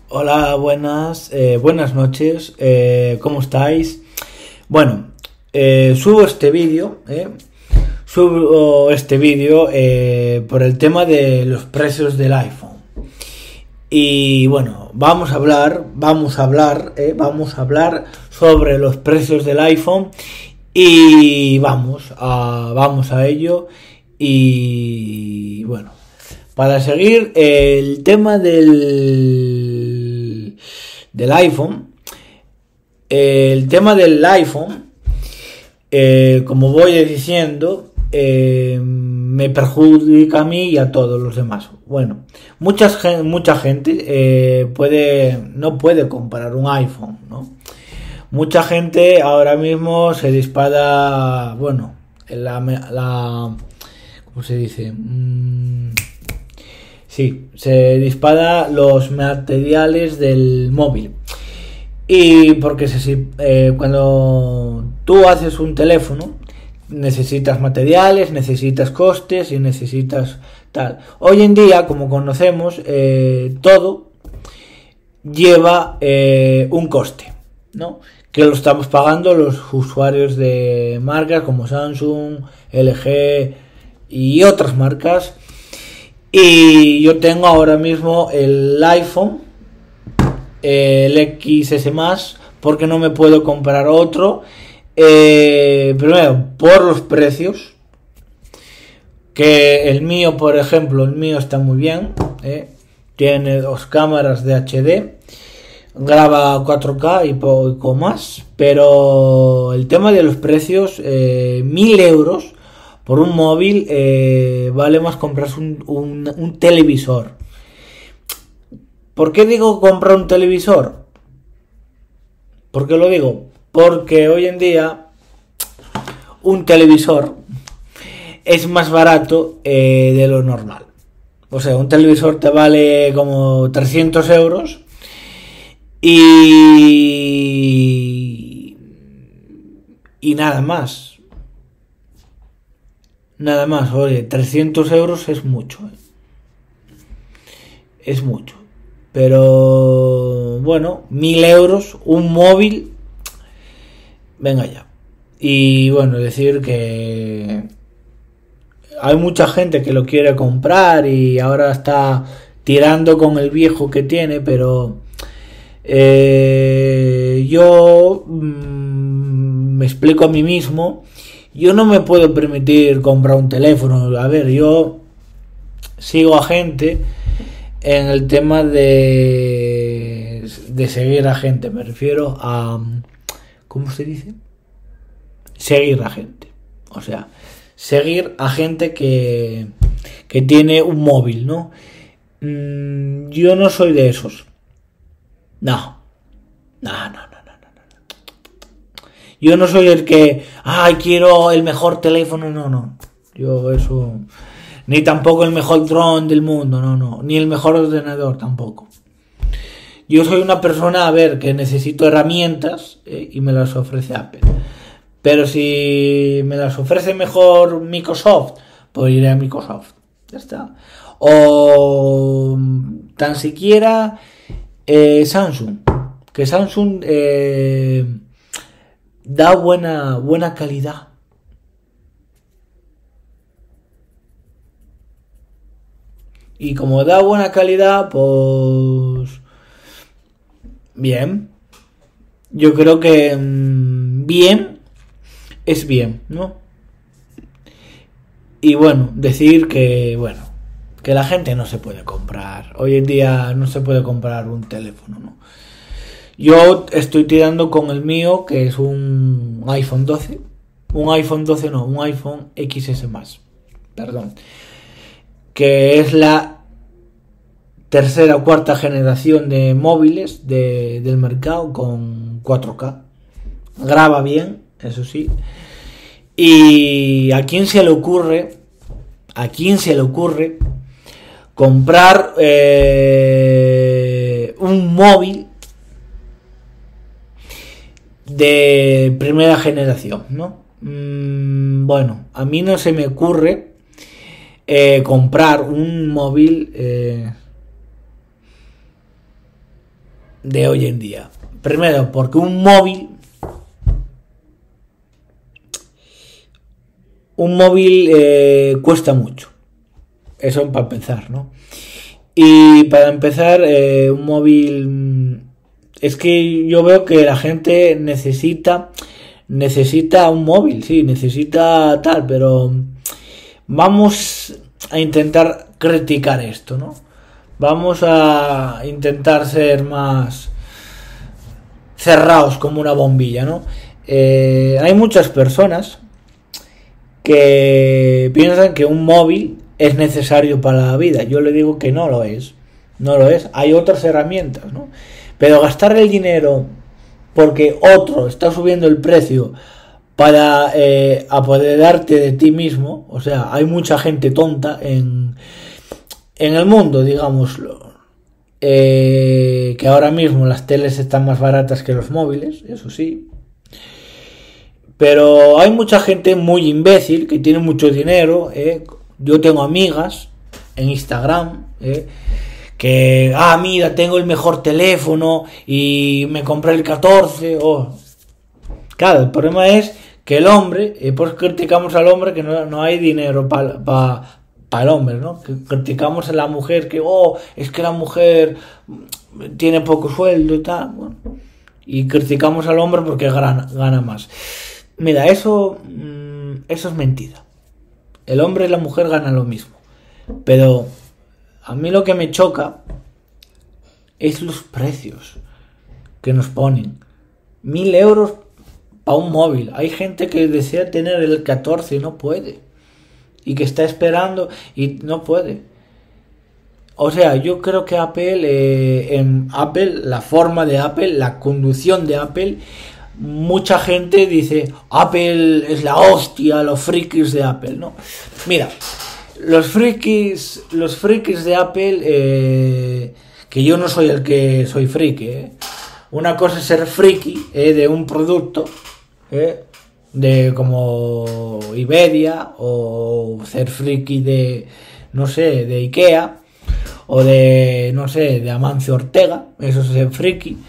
Hola, buenas noches, ¿cómo estáis? Bueno, subo este vídeo, por el tema de los precios del iPhone. Y bueno, vamos a hablar sobre los precios del iPhone y vamos a ello. Y bueno, para seguir el tema del iPhone, como voy diciendo, me perjudica a mí y a todos los demás. Bueno, mucha gente no puede comprar un iPhone, ¿no? Mucha gente ahora mismo se dispara, bueno, ¿cómo se dice? Sí, se dispara los materiales del móvil. Y porque cuando tú haces un teléfono, necesitas materiales, necesitas costes y necesitas tal. Hoy en día, como conocemos, todo lleva un coste, ¿no? Que lo estamos pagando los usuarios de marcas como Samsung, LG y otras marcas. Y yo tengo ahora mismo el iPhone, el XS+, porque no me puedo comprar otro. Primero, por los precios, que el mío, por ejemplo, está muy bien, tiene 2 cámaras de HD, graba 4K y poco más, pero el tema de los precios, 1000 euros por un móvil, vale más comprarse un televisor. ¿Por qué digo comprar un televisor? ¿Por qué lo digo? Porque hoy en día un televisor es más barato de lo normal. O sea, un televisor te vale como 300 euros y nada más. Nada más, oye, 300 euros es mucho. Es mucho. Pero bueno, 1000 euros, un móvil, venga ya. Y bueno, decir que hay mucha gente que lo quiere comprar y ahora está tirando con el viejo que tiene, pero yo me explico a mí mismo. Yo no me puedo permitir comprar un teléfono. A ver, yo sigo a gente en el tema de seguir a gente. Me refiero a... ¿Cómo se dice? Seguir a gente. O sea, seguir a gente que tiene un móvil, ¿no? Yo no soy de esos. No. Yo no soy el que, quiero el mejor teléfono, no. Yo eso, ni tampoco el mejor dron del mundo, no. Ni el mejor ordenador tampoco. Yo soy una persona, que necesito herramientas y me las ofrece Apple. Pero si me las ofrece mejor Microsoft, pues iré a Microsoft. Ya está. O tan siquiera Samsung. Que Samsung da buena calidad. Y como da buena calidad, pues bien. Yo creo que bien es bien, ¿no? Y bueno, decir que la gente no se puede comprar. Hoy en día no se puede comprar un teléfono, ¿no? Yo estoy tirando con el mío, que es un iPhone 12. Un iPhone XS+. Perdón. Que es la tercera o cuarta generación de móviles del mercado con 4K. Graba bien, eso sí. ¿Y a quién se le ocurre comprar un móvil de primera generación, ¿no? Bueno, a mí no se me ocurre comprar un móvil de hoy en día. Primero, porque un móvil cuesta mucho. Eso para empezar, ¿no? Y para empezar, un móvil... Es que yo veo que la gente necesita un móvil, sí, necesita tal, pero vamos a intentar criticar esto, ¿no? Vamos a intentar ser más cerrados como una bombilla, ¿no? Hay muchas personas que piensan que un móvil es necesario para la vida. Yo le digo que no lo es. No lo es. Hay otras herramientas, ¿no? Pero gastar el dinero porque otro está subiendo el precio para apoderarte de ti mismo, o sea, hay mucha gente tonta en el mundo, digámoslo, que ahora mismo las teles están más baratas que los móviles, eso sí, pero hay mucha gente muy imbécil que tiene mucho dinero. Yo tengo amigas en Instagram que, mira, tengo el mejor teléfono y me compré el 14. Claro, el problema es que el hombre, pues criticamos al hombre que no hay dinero para el hombre, ¿no? Que criticamos a la mujer que, es que la mujer tiene poco sueldo y tal, bueno, y criticamos al hombre porque gana más. Mira, eso es mentira. El hombre y la mujer ganan lo mismo. Pero a mí lo que me choca es los precios que nos ponen. 1.000 euros para un móvil. Hay gente que desea tener el 14 y no puede. Y que está esperando y no puede. O sea, yo creo que en Apple, la forma de Apple, la conducción de Apple, mucha gente dice, Apple es la hostia, los frikis de Apple, ¿no? Mira, los frikis de Apple, que yo no soy el que soy friki, una cosa es ser friki de un producto, de como Iberia, o ser friki de, no sé, de Ikea, o de, no sé, de Amancio Ortega, eso es ser friki,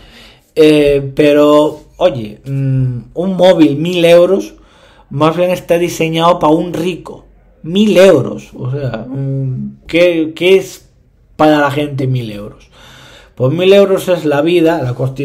pero oye, un móvil 1.000 euros más bien está diseñado para un rico. 1.000 euros, o sea, ¿qué es para la gente 1.000 euros? Pues 1.000 euros es la vida,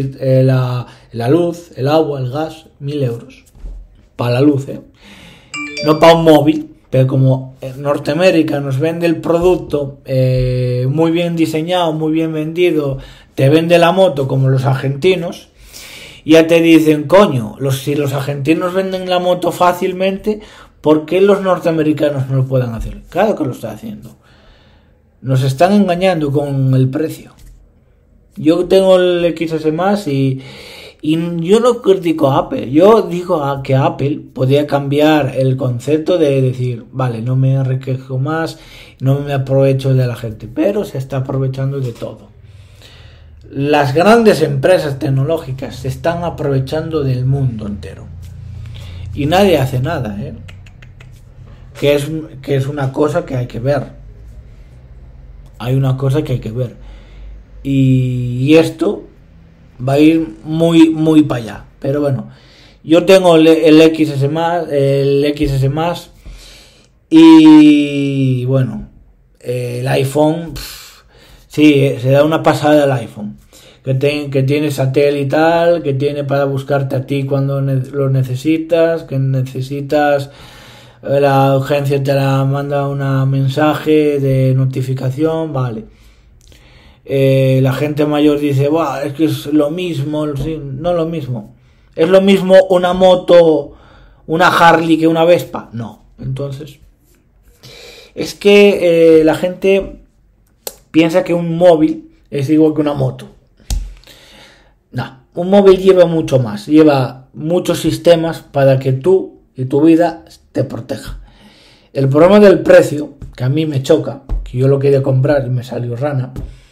la luz, el agua, el gas, 1.000 euros para la luz, no para un móvil. Pero como en Norteamérica nos vende el producto muy bien diseñado, muy bien vendido, te vende la moto como los argentinos, ya te dicen, coño, si los argentinos venden la moto fácilmente, ¿por qué los norteamericanos no lo pueden hacer? Claro que lo está haciendo. Nos están engañando con el precio. Yo tengo el XS+, y yo no critico a Apple. Yo digo que Apple podía cambiar el concepto de decir, vale, no me enriquejo más, no me aprovecho de la gente, pero se está aprovechando de todo. Las grandes empresas tecnológicas se están aprovechando del mundo entero y nadie hace nada, que es una cosa que hay que ver. Hay una cosa que hay que ver, y esto va a ir muy muy para allá. Pero bueno, yo tengo el XS+, y bueno, el iPhone, sí, se da una pasada el iPhone, que tiene satélite y tal, que tiene para buscarte a ti cuando lo necesitas, que necesitas la urgencia, te la manda un mensaje de notificación, vale. La gente mayor dice, es que es lo mismo. Sí, no lo mismo. ¿Es lo mismo una moto, una Harley, que una Vespa? No. Entonces, es que la gente piensa que un móvil es igual que una moto. No, un móvil lleva mucho más, lleva muchos sistemas para que tú y tu vida te proteja. El problema del precio, que a mí me choca, que yo lo quería comprar y me salió rana.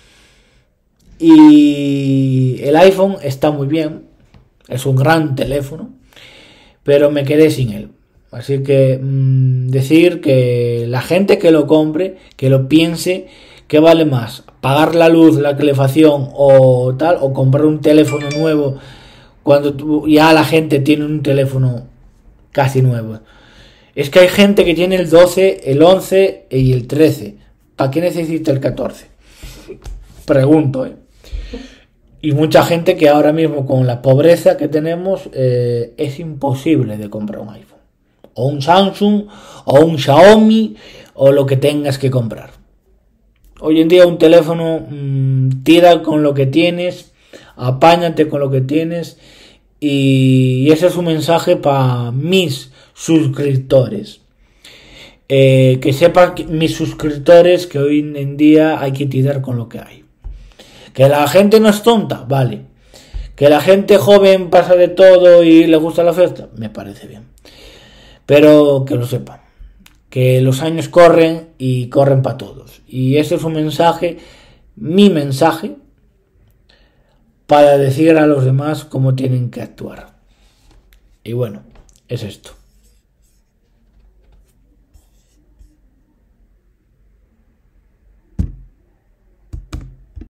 Y el iPhone está muy bien, es un gran teléfono, pero me quedé sin él. Así que decir que la gente que lo compre, que lo piense, ¿qué vale más? ¿Pagar la luz, la calefacción o tal? ¿O comprar un teléfono nuevo cuando ya la gente tiene un teléfono casi nuevo? Es que hay gente que tiene el 12, el 11 y el 13. ¿Para qué necesita el 14? Pregunto, Y mucha gente que ahora mismo con la pobreza que tenemos es imposible de comprar un iPhone. O un Samsung, o un Xiaomi, o lo que tengas que comprar. Hoy en día un teléfono, tira con lo que tienes, apáñate con lo que tienes, y ese es un mensaje para mis suscriptores. Que sepan mis suscriptores que hoy en día hay que tirar con lo que hay. Que la gente no es tonta, vale. Que la gente joven pasa de todo y le gusta la fiesta, me parece bien. Pero que lo sepan, que los años corren y corren para todos. Y ese es un mensaje, mi mensaje, para decir a los demás cómo tienen que actuar. Y bueno, es esto.